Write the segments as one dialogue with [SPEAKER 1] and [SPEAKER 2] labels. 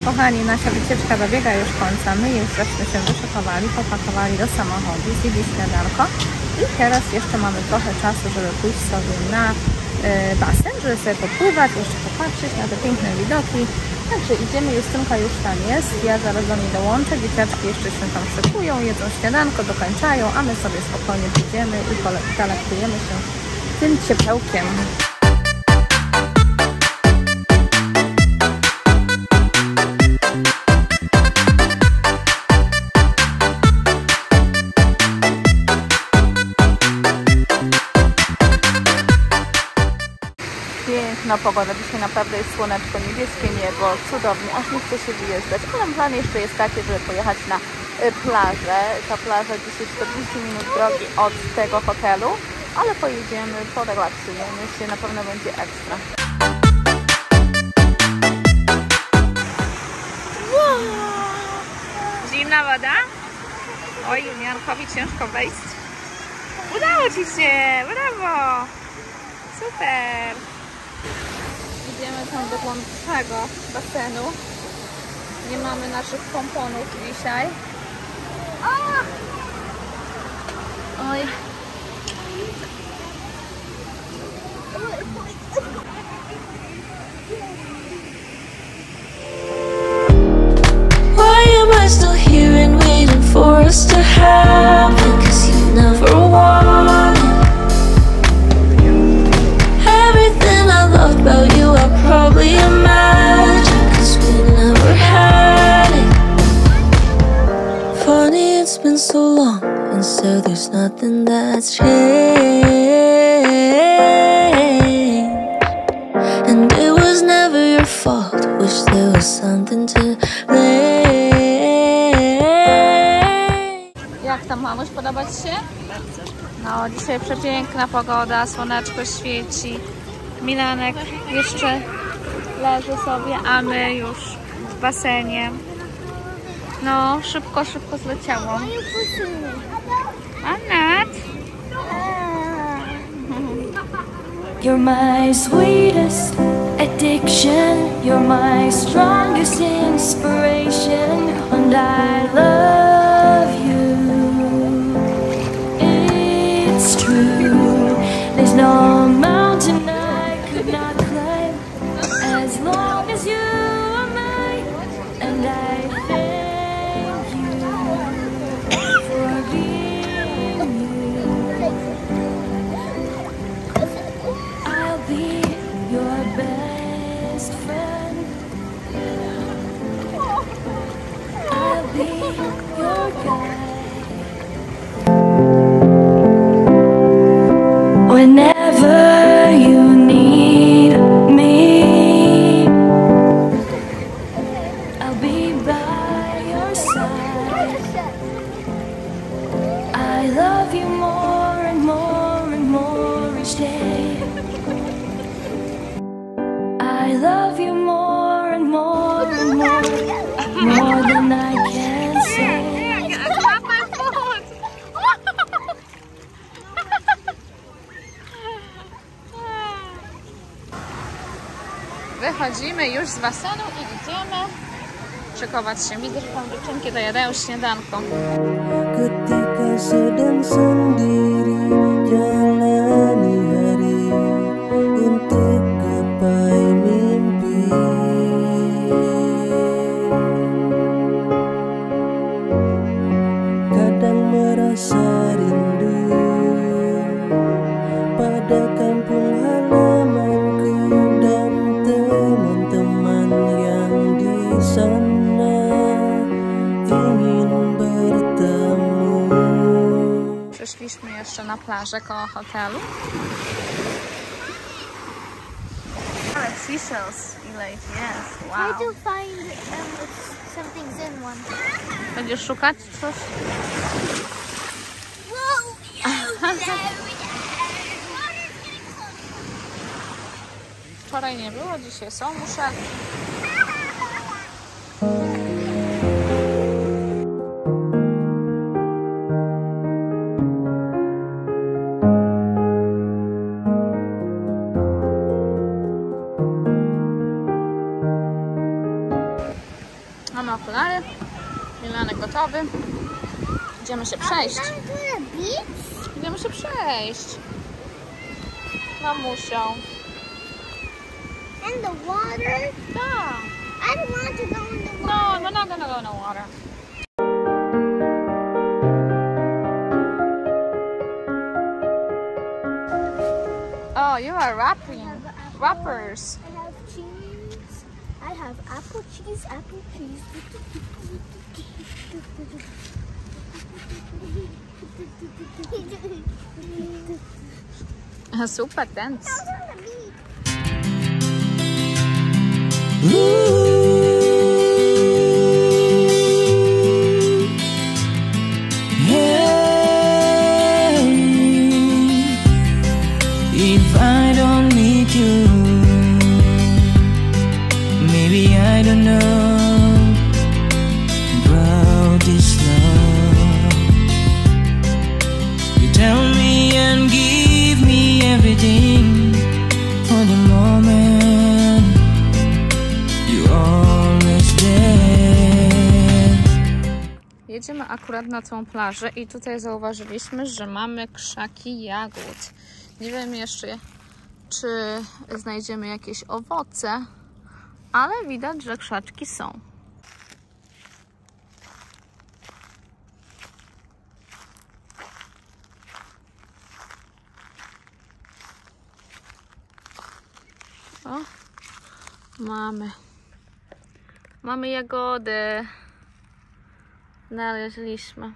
[SPEAKER 1] kochani, nasza wycieczka dobiega już końca. My już żeśmy się wyszykowali, popakowali do samochodu, zjedli śniadanko i teraz jeszcze mamy trochę czasu, żeby pójść sobie na basen, żeby sobie popływać, jeszcze popatrzeć na te piękne widoki. Także idziemy, Justynka już tam jest, ja zaraz do niej dołączę, dzieciaczki jeszcze się tam szykują, jedzą śniadanko, dokończają, a my sobie spokojnie pójdziemy i zalektujemy się tym ciepełkiem. Piękna pogoda, dzisiaj naprawdę jest słoneczko, niebieskie niebo, cudownie, aż nie chce się wyjeżdżać, ale plan jeszcze jest taki, żeby pojechać na plażę. Ta plaża dzisiaj 40 minut drogi od tego hotelu, ale pojedziemy, porelaksujemy się, na pewno będzie ekstra. Zimna woda? Oj, Juliankowi ciężko wejść. Udało Ci się, brawo! Super! Idziemy tam do głębszego basenu. Nie mamy naszych pomponów dzisiaj. Oj.
[SPEAKER 2] Why am I still here and waiting for us to happen? 'Cause you never wanted everything I loved about you. I probably imagined, 'cause we never had it. Funny, it's been so long, and so there's nothing that's changed. And it was never your fault. Wish there was something to blame.
[SPEAKER 1] Jak tam, mamuś, podoba Ci się? Bardzo. No, dzisiaj przepiękna pogoda, słoneczko świeci. Milanek jeszcze leży sobie, a my już w basenie. No, szybko zleciało. Anat!
[SPEAKER 2] You're my sweetest addiction. You're my strongest inspiration. And I love you. It's true. There's no mountain I could not climb as long as you are mine. And I thank you for being you. I'll be your best friend. I'll be your guide. Whenever you need me, I'll be by your side. I love you more and more and more each day. I love you more and more and more than I can say.
[SPEAKER 1] Wychodzimy już z basenu i idziemy szykować się. Widzę, że tam dziewczynki dojadają śniadanko.
[SPEAKER 3] Ketika sedang sendiri jalani hari untuk gapai mimpi. Kadang merasa rindu pada kampung halamanku dan teman-teman yang di sana ingin bertemu.
[SPEAKER 1] Przyszliśmy jeszcze na plażę koło hotelu. Ale seashells, ile ich jest, wow.
[SPEAKER 4] Try to find if something's in one.
[SPEAKER 1] Będziesz szukać coś? Wczoraj nie było, dzisiaj są, muszę. Mamy okulary. Milanek gotowy. Idziemy się przejść. Idziemy się przejść. Mamusią.
[SPEAKER 4] And the water?
[SPEAKER 1] Tak.
[SPEAKER 4] I don't want to go in the water.
[SPEAKER 1] No, we're not gonna go in the water. Oh, you are wrapping. Wrappers.
[SPEAKER 4] I have cheese. I have apple cheese, apple cheese.
[SPEAKER 1] Super dance.
[SPEAKER 3] If I don't meet you, maybe I don't know about this love. You tell me and give me everything for the moment. You always there.
[SPEAKER 1] Jedziemy akurat na tą plażę i tutaj zauważyliśmy, że mamy krzaki jagód. Nie wiem jeszcze, czy znajdziemy jakieś owoce, ale widać, że krzaczki są. O, mamy jagody. Znaleźliśmy.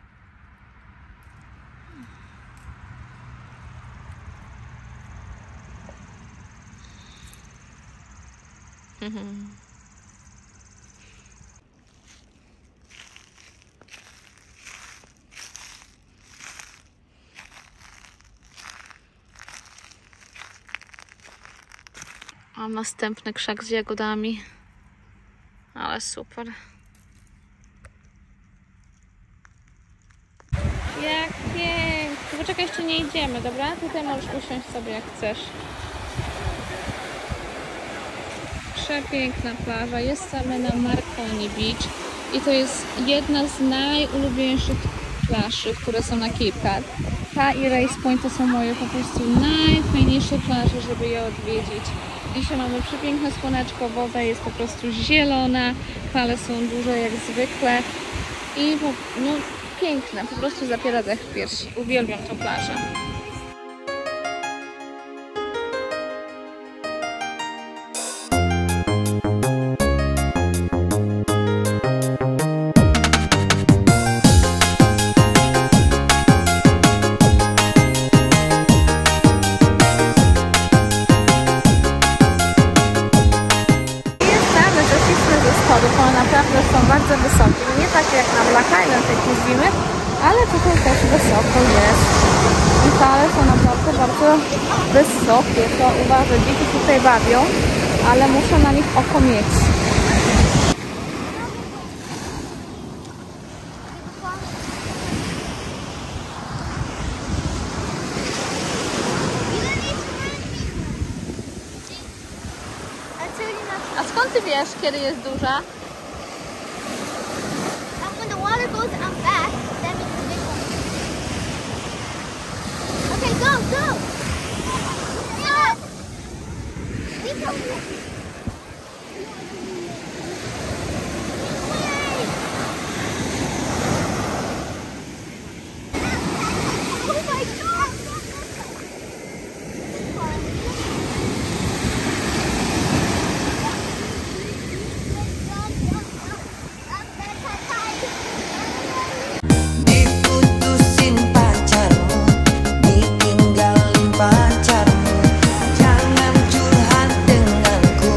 [SPEAKER 1] A następny krzak z jagodami. Ale super. Jak pięknie. Poczekaj, jeszcze nie idziemy, dobra? Tutaj możesz usiąść sobie jak chcesz. Przepiękna plaża. Jesteśmy na Marconi Beach i to jest jedna z najulubieńszych plaży, które są na Cape Cod. Ta i Race Point to są moje po prostu najfajniejsze plaże, żeby je odwiedzić. Dzisiaj mamy przepiękne słoneczko, woda jest po prostu zielona, fale są duże jak zwykle i no, piękne, po prostu zapiera dech w piersi. Uwielbiam tą plażę. One naprawdę są bardzo wysokie. Nie tak jak na Black Island, jak jeździmy, ale tutaj też wysoko jest. I fale są naprawdę bardzo wysokie. To uważaj, dzieci tutaj bawią, ale muszę na nich oko mieć. A skąd ty wiesz, kiedy jest duża?
[SPEAKER 4] When the water goes up back, that means the big one. Okay, go, go! Stop! We go. Oh my God!
[SPEAKER 3] Diputusin pacarmu, ditinggalin pacarmu, jangan curhat denganku.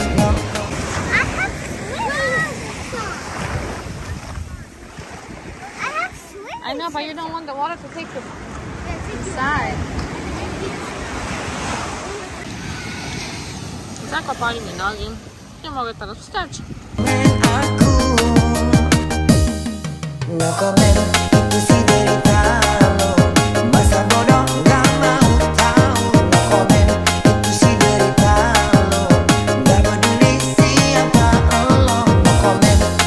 [SPEAKER 1] I know, but you don't want the water to take you inside. Zakopali mi nogi. Nie mogę teraz wstać.
[SPEAKER 3] Aku no komen itu si derita lo, masa bodoh gak mau tahu. No komen itu si derita lo, gak peduli siapa lo. No komen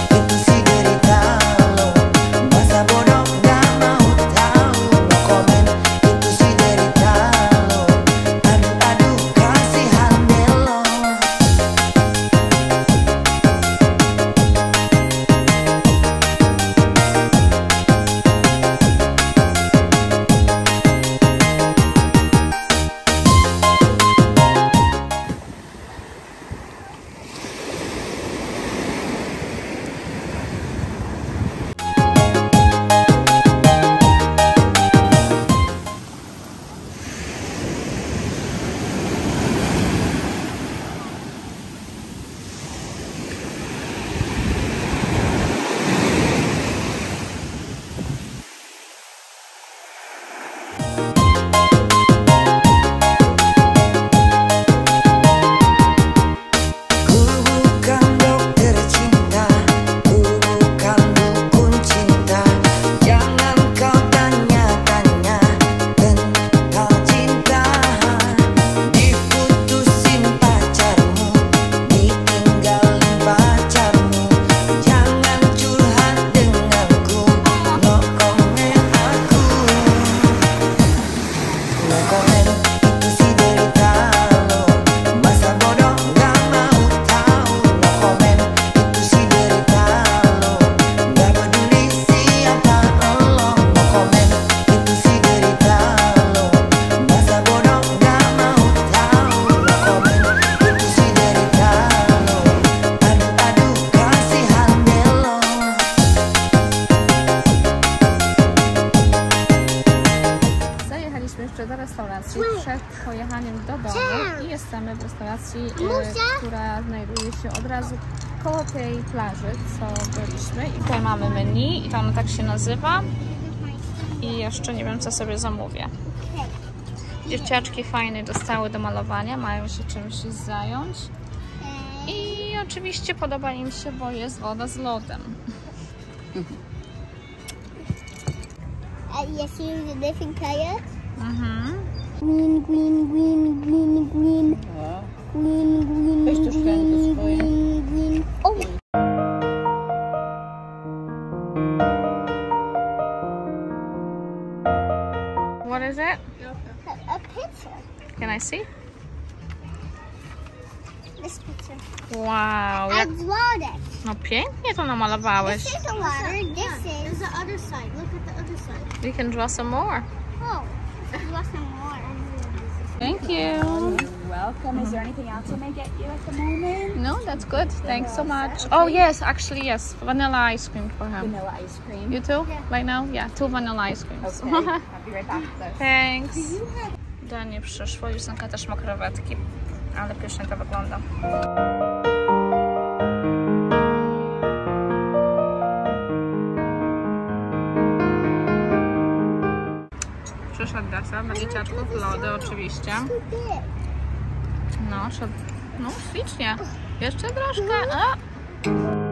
[SPEAKER 1] przed pojechaniem do domu i jesteśmy w restauracji, która znajduje się od razu koło tej plaży, co byliśmy. I tutaj mamy menu i to ono tak się nazywa. I jeszcze nie wiem, co sobie zamówię. Dziewciaczki fajne dostały do malowania, mają się czymś zająć. I oczywiście podoba im się, bo jest woda z lodem.
[SPEAKER 4] Yes, you use a different color.
[SPEAKER 1] Mhm.
[SPEAKER 4] Green.
[SPEAKER 5] Weź tu szklankę swoje.
[SPEAKER 4] Green. Oh,
[SPEAKER 1] What is it?
[SPEAKER 4] a picture.
[SPEAKER 1] Can I see?
[SPEAKER 4] This picture.
[SPEAKER 1] Wow,
[SPEAKER 4] I
[SPEAKER 1] jak...
[SPEAKER 4] drawn it.
[SPEAKER 1] No pięknie to namalowałeś.
[SPEAKER 4] This is the water. This is the other side. Look at the other side.
[SPEAKER 1] We can draw some more.
[SPEAKER 4] Oh, draw some more.
[SPEAKER 1] Thank you.
[SPEAKER 5] Welcome. Is there anything else I may get you at the moment?
[SPEAKER 1] No, that's good. Thanks so much. Oh yes, actually yes. Vanilla ice cream for him.
[SPEAKER 5] Vanilla ice cream.
[SPEAKER 1] You too? Right now? Yeah, 2 vanilla ice creams.
[SPEAKER 5] Okay. I'll be right back with those.
[SPEAKER 1] Thanks. Danie przyszło, Jusenka też ma krewetki, ale pysznie to wygląda. Przyszedł deser dla dzieciaczków, lody oczywiście. No, no ślicznie. Jeszcze troszkę. A!